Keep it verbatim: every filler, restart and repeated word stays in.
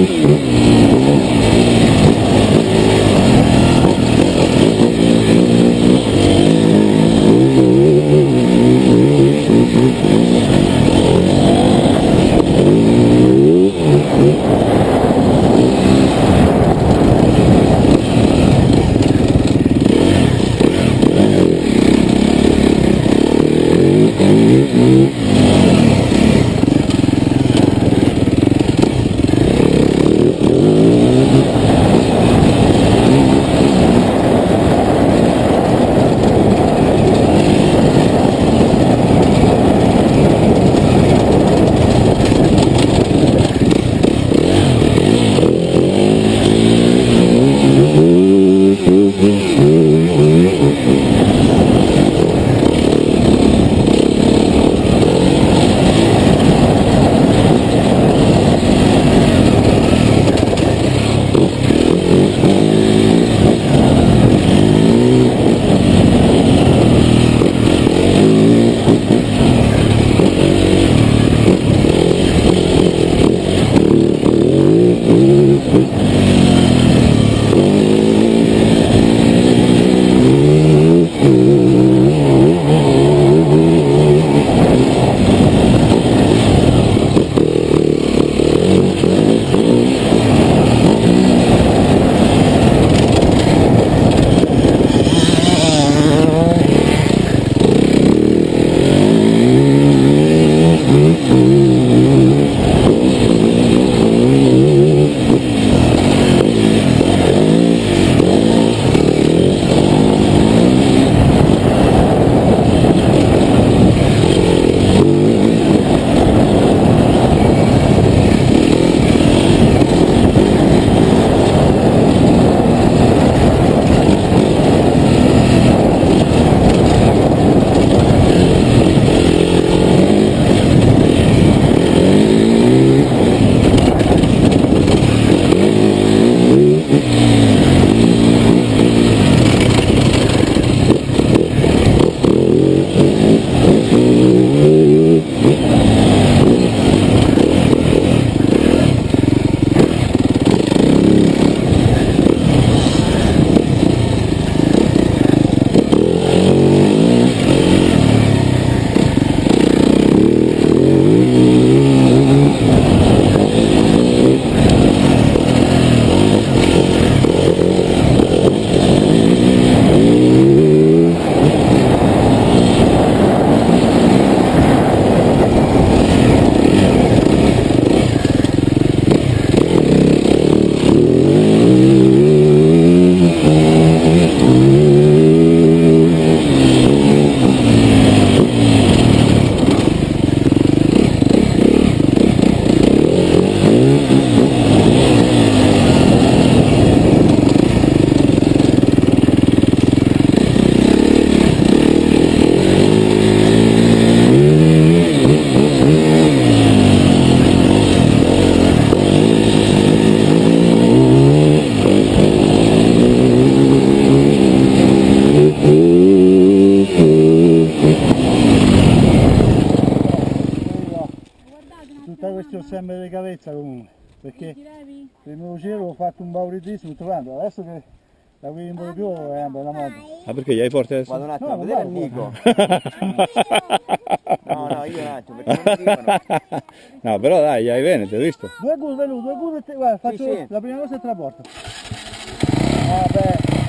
sempre delicatezza comunque, perché il mio giro ho fatto un bauridismo trovando, adesso che la guidi un po' di più è una bella moto. Ah, perché gli hai forte adesso? Vado un attimo No, a vedere guarda, il Nico. guarda. No, no, io un attimo, perché non mi dicono. No, però dai, gli hai bene, ti ho visto. Due curve, lui, due curve, guarda, faccio Sì, sì. la prima cosa è tra la porta. Vabbè.